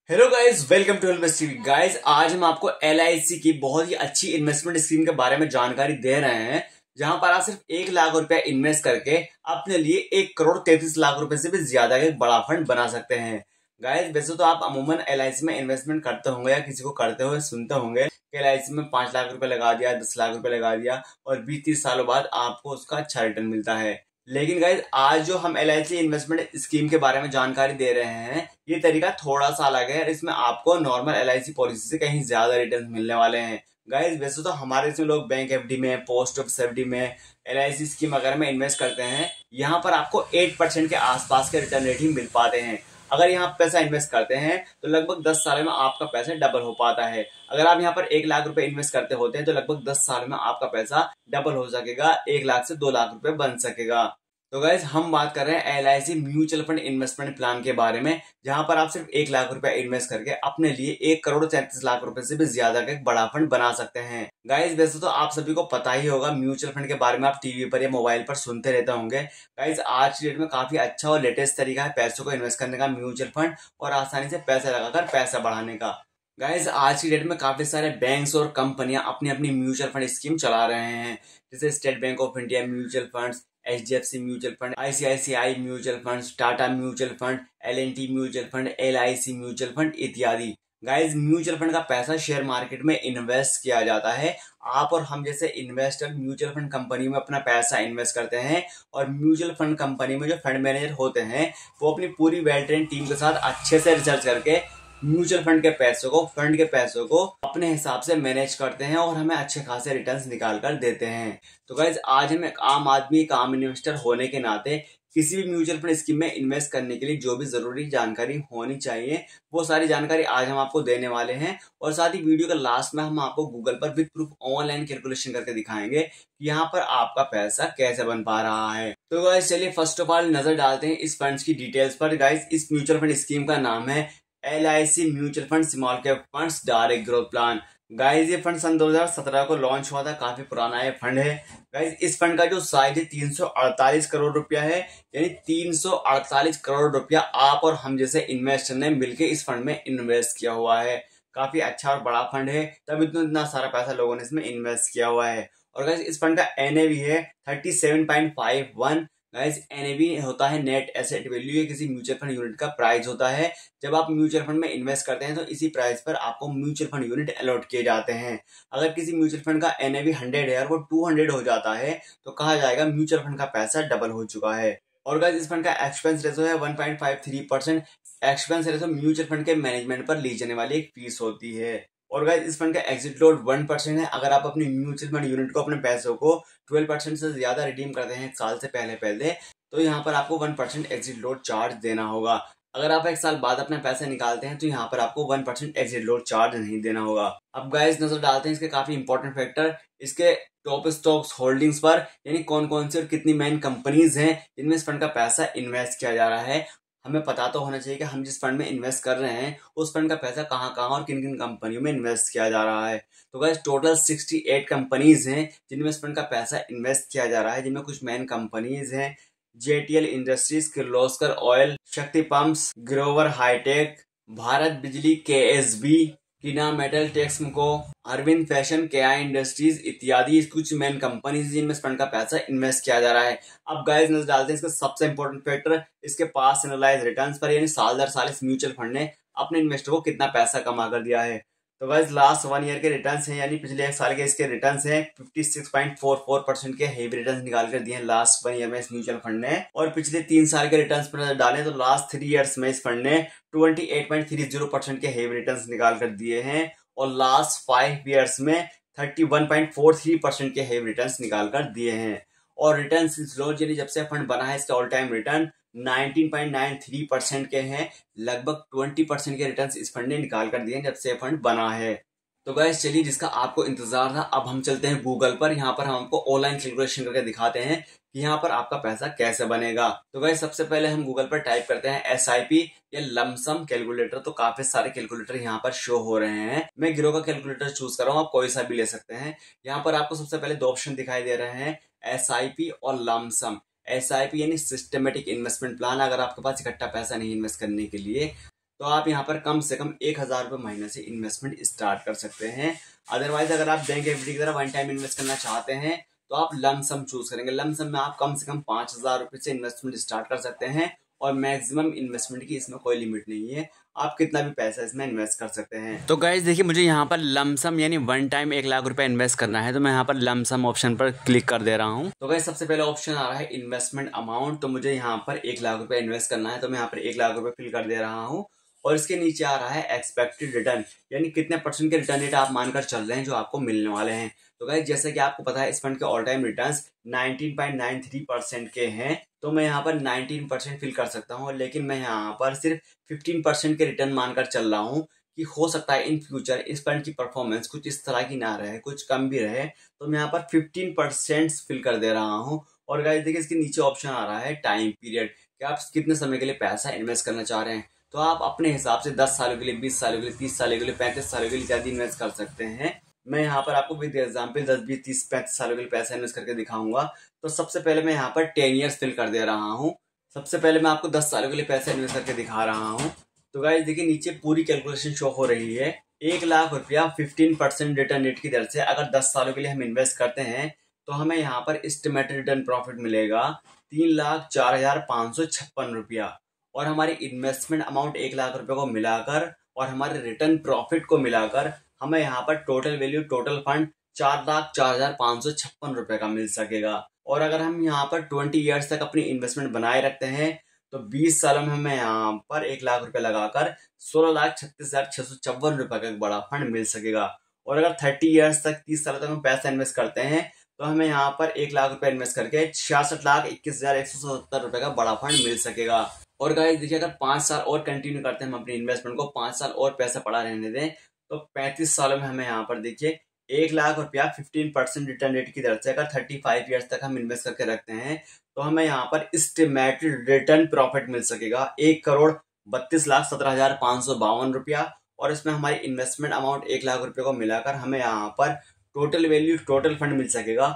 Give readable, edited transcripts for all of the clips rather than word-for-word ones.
Hello guys, welcome to invest TV. Guys, आज हम आपको LIC की बहुत ही अच्छी इन्वेस्टमेंट स्कीम के बारे में जानकारी दे रहे हैं, जहां पर आप सिर्फ 1 लाख रुपया इन्वेस्ट करके अपने लिए 1 करोड़ 33 लाख रुपए से भी ज्यादा का एक बड़ा फंड बना सकते हैं। गाइस, वैसे तो आप अमूमन LIC में इन्वेस्टमेंट करते होंगे या किसी को करते हुए सुनते होंगे कि LIC में 5 लाख रुपए लगा दिया, 10 लाख रुपए लगा दिया और 20-30 सालों बाद आपको उसका अच्छा रिटर्न मिलता है। लेकिन गाइज, आज जो हम LIC इन्वेस्टमेंट स्कीम के बारे में जानकारी दे रहे हैं, ये तरीका थोड़ा सा अलग है। इसमें आपको नॉर्मल LIC पॉलिसी से कहीं ज्यादा रिटर्न मिलने वाले हैं। गाइज, वैसे तो हमारे इसमें लोग बैंक FD में, पोस्ट ऑफिस FD में, LIC स्कीम वगैरह में इन्वेस्ट करते हैं। यहाँ पर आपको 8% के आसपास के रिटर्न रेट ही मिल पाते हैं। अगर यहाँ पैसा इन्वेस्ट करते हैं तो लगभग 10 साल में आपका पैसा डबल हो पाता है। अगर आप यहाँ पर 1 लाख रुपए इन्वेस्ट करते होते हैं तो लगभग 10 साल में आपका पैसा डबल हो सकेगा, 1 लाख से 2 लाख रुपए बन सकेगा। तो गाइज, हम बात कर रहे हैं LIC mutual fund investment plan के बारे में, जहां पर आप सिर्फ 1 लाख रुपया इन्वेस्ट करके अपने लिए 1 करोड़ 33 लाख रुपए से भी ज्यादा का एक बड़ा फंड बना सकते हैं। गाइज, वैसे तो आप सभी को पता ही होगा, म्यूचुअल फंड के बारे में आप टीवी पर या मोबाइल पर सुनते रहते होंगे। गाइज, आज की डेट में काफी अच्छा और लेटेस्ट तरीका है पैसों को इन्वेस्ट करने का म्यूचुअल फंड, और आसानी से पैसा लगाकर पैसा बढ़ाने का। गाइज, आज की डेट में काफी सारे बैंक्स और कंपनियां अपनी अपनी म्यूचुअल फंड स्कीम चला रहे हैं, जैसे State Bank of India mutual funds, HDFC mutual fund, ICICI mutual fund, Tata mutual fund, L&T mutual fund, LIC mutual fund इत्यादि। गाइज, म्यूचुअल फंड का पैसा शेयर मार्केट में इन्वेस्ट किया जाता है। आप और हम जैसे इन्वेस्टर म्यूचुअल फंड कंपनी में अपना पैसा इन्वेस्ट करते हैं, और म्यूचुअल फंड कंपनी में जो फंड मैनेजर होते हैं वो अपनी पूरी वेल ट्रेन टीम के साथ अच्छे से रिसर्च करके म्यूचुअल फंड के पैसों को अपने हिसाब से मैनेज करते हैं और हमें अच्छे खासे रिटर्न्स निकाल कर देते हैं। तो गाइज, आज हम एक आम आदमी, एक आम इन्वेस्टर होने के नाते किसी भी म्यूचुअल फंड स्कीम में इन्वेस्ट करने के लिए जो भी जरूरी जानकारी होनी चाहिए, वो सारी जानकारी आज हम आपको देने वाले हैं। और साथ ही वीडियो के लास्ट में हम आपको गूगल पर विद प्रूफ ऑनलाइन कैलकुलेशन करके दिखाएंगे कि यहाँ पर आपका पैसा कैसे बन पा रहा है। तो गाइज, चलिए फर्स्ट ऑफ ऑल नजर डालते हैं इस फंड्स की डिटेल्स पर। गाइज, इस म्यूचुअल फंड स्कीम का नाम है LIC mutual fund small cap funds direct growth plan. Guys, ये फंड सन 2017 को लॉन्च हुआ था, काफी पुराना ये फंड है। गाइज, इस फंड का जो साइज है 348 करोड़ रुपया है, यानी 348 करोड़ रुपया आप और हम जैसे इन्वेस्टर ने मिलकर इस फंड में इन्वेस्ट किया हुआ है। काफी अच्छा और बड़ा फंड है, तब इतना सारा पैसा लोगों ने इसमें इन्वेस्ट किया हुआ है। और गाइज, इस फंड का NAV है 37.51। गाइस, NAV होता है नेट एसेट वैल्यू, ये किसी म्यूचुअल फंड यूनिट का प्राइस होता है। जब आप म्यूचुअल फंड में इन्वेस्ट करते हैं तो इसी प्राइस पर आपको म्यूचुअल फंड यूनिट अलॉट किए जाते हैं। अगर किसी म्यूचुअल फंड का NAV 100 है और वो 200 हो जाता है तो कहा जाएगा म्यूचुअल फंड का पैसा डबल हो चुका है। और गाइस, इस फंड का एक्सपेंस रेशो है 1.53%। एक्सपेंस रेशो म्यूचुअल फंड के मैनेजमेंट पर ली जाने वाली एक फीस होती है। और गाइस, इस फंड का एग्जिट लोड 1% है। अगर आप अपनी म्यूचुअल फंड यूनिट को, अपने पैसों को 12% से ज्यादा रिडीम करते हैं 1 साल से पहले तो यहाँ पर आपको 1% एग्जिट लोड चार्ज देना होगा। अगर आप 1 साल बाद अपने पैसे निकालते हैं तो यहाँ पर आपको 1% एग्जिट लोड चार्ज नहीं देना होगा। अब गाइस, नजर डालते हैं इसके काफी इंपॉर्टेंट फैक्टर, इसके टॉप स्टॉक्स होल्डिंग्स पर, यानी कौन कौन सी और कितनी मेन कंपनीज हैं जिनमें इस फंड का पैसा इन्वेस्ट किया जा रहा है। हमें पता तो होना चाहिए कि हम जिस फंड में इन्वेस्ट कर रहे हैं उस फंड का पैसा कहाँ कहाँ और किन किन कंपनियों में इन्वेस्ट किया जा रहा है। तो गाइस, टोटल 68 कंपनीज हैं जिनमें इस फंड का पैसा इन्वेस्ट किया जा रहा है, जिनमें कुछ मेन कंपनीज हैं JTL industries, Kirloskar oil, Shakti pumps, Grover hitech, Bharat Bijli, KSB, कीना metal, Texmaco, Arvind fashion, KI industries इत्यादि कुछ मेन कंपनीज जिनमें इस फंड का पैसा इन्वेस्ट किया जा रहा है। अब गाइस, नजर डालते हैं इसका सबसे इंपॉर्टेंट फैक्टर, इसके पास एनालाइज रिटर्न्स पर, यानी साल दर साल इस म्यूचुअल फंड ने अपने इन्वेस्टर को कितना पैसा कमा कर दिया है। तो गाइस, लास्ट 1 ईयर के रिटर्न्स हैं, यानी पिछले 1 साल के इसके रिटर्न्स हैं 56.44% के हेवी रिटर्न्स निकाल कर दिए हैं लास्ट 1 ईयर में इस म्यूचुअल फंड ने। और पिछले 3 साल के रिटर्न्स पर डालें तो लास्ट 3 इयर्स में इस फंड ने 28.30% के हेवी रिटर्न्स निकाल कर दिए हैं, और लास्ट 5 इयर्स में 31.43% के हेवी रिटर्न्स निकाल कर दिए हैं। और रिटर्न यानी जब से फंड बना है इसका ऑल टाइम रिटर्न 19.93% के हैं। लगभग 20% के रिटर्न्स इस फंड ने निकाल कर दिए हैं जब से फंड बना है। तो गाइस, चलिए, जिसका आपको इंतजार था, अब हम चलते हैं गूगल पर। यहाँ पर हम आपको ऑनलाइन कैलकुलेशन करके दिखाते हैं कि यहाँ पर आपका पैसा कैसे बनेगा। तो गाइस, सबसे पहले हम गूगल पर टाइप करते हैं SIP या लमसम कैलकुलेटर। तो काफी सारे कैलकुलेटर यहाँ पर शो हो रहे हैं। मैं गिरो का कैलकुलेटर चूज कर रहा हूँ, आप कोई सा भी ले सकते हैं। यहाँ पर आपको सबसे पहले 2 ऑप्शन दिखाई दे रहे हैं, SIP और लमसम। SIP यानी सिस्टमेटिक इन्वेस्टमेंट प्लान, अगर आपके पास इकट्ठा पैसा नहीं इन्वेस्ट करने के लिए। तो आप यहाँ पर कम से कम 1,000 रुपये महीने से इन्वेस्टमेंट स्टार्ट कर सकते हैं। अदरवाइज अगर आप बैंक एफडी की तरह वन टाइम इन्वेस्ट करना चाहते हैं तो आप लमसम चूज करेंगे। लमसम में आप कम से कम 5,000 रुपये से इन्वेस्टमेंट स्टार्ट कर सकते हैं और मैक्सिमम इन्वेस्टमेंट की इसमें कोई लिमिट नहीं है, आप कितना भी पैसा इसमें इन्वेस्ट कर सकते हैं। तो गाइस देखिए, मुझे यहाँ पर लमसम यानी वन टाइम 1,00,000 रुपए इन्वेस्ट करना है, तो मैं यहाँ पर लमसम ऑप्शन पर क्लिक कर दे रहा हूँ। तो गाइस सबसे पहले ऑप्शन आ रहा है इन्वेस्टमेंट अमाउंट, तो मुझे यहाँ पर 1,00,000 रुपए इन्वेस्ट करना है, तो मैं यहाँ पर 1,00,000 रुपए फिल कर दे रहा हूँ। और इसके नीचे आ रहा है एक्सपेक्टेड रिटर्न, यानी कितने परसेंट के रिटर्न रेट आप मानकर चल रहे हैं जो आपको मिलने वाले हैं। तो गाइस जैसे कि आपको पता है इस फंड के ऑल टाइम रिटर्न्स 19.93% के हैं, तो मैं यहाँ पर 19% फिल कर सकता हूँ, लेकिन मैं यहाँ पर सिर्फ 15% के रिटर्न मानकर चल रहा हूँ कि हो सकता है इन फ्यूचर इस फंड की परफॉर्मेंस कुछ इस तरह की ना रहे, कुछ कम भी रहे, तो मैं यहाँ पर 15% फिल कर दे रहा हूँ। और गाइस देखिए इसके नीचे ऑप्शन आ रहा है टाइम पीरियड, कि आप कितने समय के लिए पैसा इन्वेस्ट करना चाह रहे हैं। तो आप अपने हिसाब से 10 सालों के लिए, 20 सालों के लिए, 30 सालों के लिए, 35 सालों के लिए इत्यादि इन्वेस्ट कर सकते हैं। मैं यहाँ पर आपको विद एग्जाम्पल 10, 20, 30, 35 सालों के लिए पैसा इन्वेस्ट करके दिखाऊंगा। तो सबसे पहले मैं यहाँ पर 10 ईयर्स फिल कर दे रहा हूँ। सबसे पहले मैं आपको 10 सालों के लिए पैसा इन्वेस्ट करके दिखा रहा हूँ। तो गाइस देखिए नीचे पूरी कैलकुलेशन शो हो रही है। 1,00,000 रुपया 15% रिटर्न रेट की दर से अगर 10 सालों के लिए हम इन्वेस्ट करते हैं तो हमें यहाँ पर एस्टिमेटेड रिटर्न प्रॉफिट मिलेगा 3,04,556 रुपया। और हमारी इन्वेस्टमेंट अमाउंट 1,00,000 रुपए को मिलाकर और हमारे रिटर्न प्रॉफिट को मिलाकर हमें यहाँ पर टोटल वैल्यू, टोटल फंड 4,04,556 रुपए का मिल सकेगा। और अगर हम यहाँ पर 20 ईयर्स तक अपनी इन्वेस्टमेंट बनाए रखते हैं तो 20 सालों में हमें यहाँ पर 1,00,000 रुपए लगाकर 16,36,654 रुपए का एक बड़ा फंड मिल सकेगा। और अगर 30 ईयर्स तक, 30 सालों तक हम पैसा इन्वेस्ट करते हैं तो हमें यहाँ पर 1,00,000 रुपए इन्वेस्ट करके 66,21,177 रुपए का बड़ा फंड मिल सकेगा। और गाइस देखिए अगर 5 साल और कंटिन्यू करते हैं हम अपनी इन्वेस्टमेंट को, 5 साल और पैसा पड़ा रहने दें, तो 35 सालों में हमें यहाँ पर देखिए 1,00,000 रुपया 15% रिटर्न रेट की दर से अगर 35 ईयर्स तक हम इन्वेस्ट करके रखते हैं तो हमें यहाँ पर एस्टिमेटेड रिटर्न प्रॉफिट मिल सकेगा 1,32,17,552 रुपया। और इसमें हमारी इन्वेस्टमेंट अमाउंट 1,00,000 रुपये को मिलाकर हमें यहाँ पर टोटल वैल्यू, टोटल फंड मिल सकेगा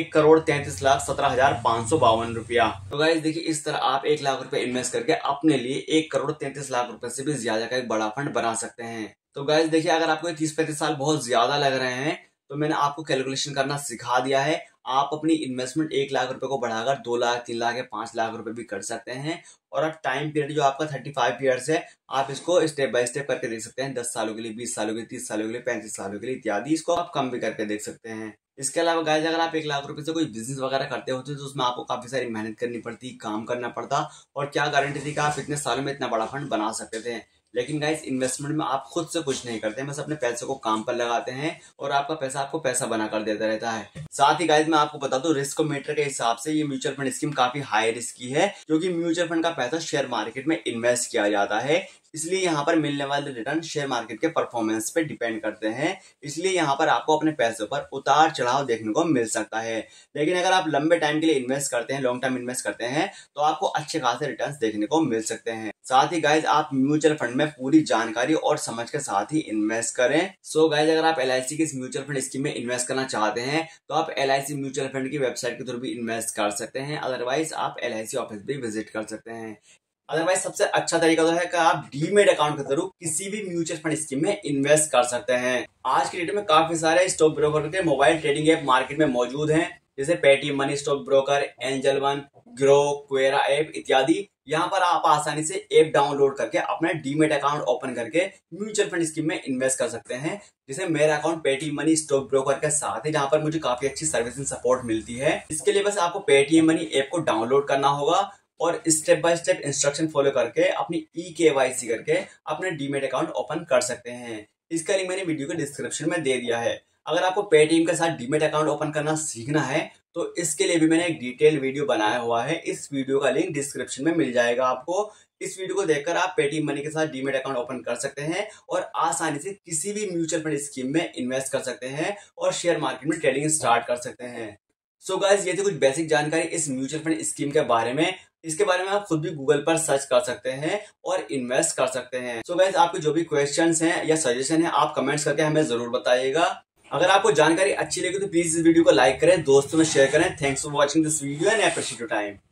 1,33,17,552 रुपया। तो गाइस देखिए इस तरह आप 1,00,000 रुपए इन्वेस्ट करके अपने लिए 1,33,00,000 रुपए से भी ज्यादा का एक बड़ा फंड बना सकते हैं। तो गाइस देखिए अगर आपको 30-35 साल बहुत ज्यादा लग रहे हैं तो मैंने आपको कैलकुलेशन करना सिखा दिया है। आप अपनी इन्वेस्टमेंट 1,00,000 रुपए को बढ़ाकर 2,00,000, 3,00,000 या 5,00,000 रुपए भी कर सकते हैं। और अब टाइम पीरियड जो आपका 35 ईयर्स है, आप इसको स्टेप बाय स्टेप करके देख सकते हैं। 10 सालों के लिए, 20 सालों के लिए, 30 सालों के लिए, 35 सालों के लिए इत्यादि। इसको आप कम भी करके देख सकते हैं। इसके अलावा गाइस अगर आप 1,00,000 रुपए से कोई बिजनेस वगैरह करते होते तो उसमें आपको काफी सारी मेहनत करनी पड़ती, काम करना पड़ता, और क्या गारंटी थी कि आप इतने सालों में इतना बड़ा फंड बना सकते थे। लेकिन गाइस इन्वेस्टमेंट में आप खुद से कुछ नहीं करते हैं, बस अपने पैसे को काम पर लगाते हैं और आपका पैसा आपको पैसा बना कर देता रहता है। साथ ही गाइस मैं आपको बता दूं, रिस्क मीटर के हिसाब से ये म्यूचुअल फंड स्कीम काफी हाई रिस्क की है, क्योंकि म्यूचुअल फंड का पैसा शेयर मार्केट में इन्वेस्ट किया जाता है। इसलिए यहाँ पर मिलने वाले रिटर्न शेयर मार्केट के परफॉर्मेंस पे डिपेंड करते हैं। इसलिए यहाँ पर आपको अपने पैसों पर उतार चढ़ाव देखने को मिल सकता है। लेकिन अगर आप लंबे टाइम के लिए इन्वेस्ट करते हैं, लॉन्ग टर्म इन्वेस्ट करते हैं, तो आपको अच्छे खासे रिटर्न्स देखने को मिल सकते हैं। साथ ही गाइज आप म्यूचुअल फंड में पूरी जानकारी और समझ के साथ ही इन्वेस्ट करें। सो गाइज अगर आप LIC की इस म्यूचुअल फंड स्कीम में इन्वेस्ट करना चाहते हैं तो आप LIC म्यूचुअल फंड की वेबसाइट के थ्रू भी इन्वेस्ट कर सकते हैं। अदरवाइज आप LIC ऑफिस भी विजिट कर सकते हैं। अदरवाइज सबसे अच्छा तरीका तो है कि आप डीमेट अकाउंट के थ्रू किसी भी म्यूचुअल फंड स्कीम में इन्वेस्ट कर सकते हैं। आज की डेट में काफी सारे स्टॉक ब्रोकर के मोबाइल ट्रेडिंग ऐप मार्केट में मौजूद हैं, जैसे Paytm money stock broker, Angel One, Groww, Kuvera app इत्यादि। यहाँ पर आप आसानी से ऐप डाउनलोड करके अपना डीमेट अकाउंट ओपन करके म्यूचुअल फंड स्कीम में इन्वेस्ट कर सकते हैं। जैसे मेरा account Paytm money stock broker के साथ है, जहाँ पर मुझे काफी अच्छी सर्विस एंड सपोर्ट मिलती है। इसके लिए बस आपको पेटीएम मनी ऐप को डाउनलोड करना होगा और step by step instruction follow करके अपनी eKYC करके अपने डीमेट अकाउंट ओपन कर सकते हैं। इसका लिंक मैंने वीडियो के डिस्क्रिप्शन में दे दिया है। अगर आपको पेटीएम के साथ डीमेट अकाउंट ओपन करना सीखना है तो इसके लिए भी मैंने एक डिटेल वीडियो बनाया हुआ है। इस वीडियो का लिंक डिस्क्रिप्शन में मिल जाएगा आपको। इस वीडियो को देखकर आप पेटीएम मनी के साथ डीमेट अकाउंट ओपन कर सकते हैं और आसानी से किसी भी म्यूचुअल फंड स्कीम में इन्वेस्ट कर सकते हैं और शेयर मार्केट में ट्रेडिंग स्टार्ट कर सकते हैं। सो गाइस ये थी कुछ बेसिक जानकारी इस म्यूचुअल फंड स्कीम के बारे में। इसके बारे में आप खुद भी गूगल पर सर्च कर सकते हैं और इन्वेस्ट कर सकते हैं। सो गाइस आपके जो भी क्वेश्चंस हैं या सजेशन है आप कमेंट्स करके हमें जरूर बताइएगा। अगर आपको जानकारी अच्छी लगी तो प्लीज इस वीडियो को लाइक करें, दोस्तों में शेयर करें। Thanks for watching this video and appreciate your time.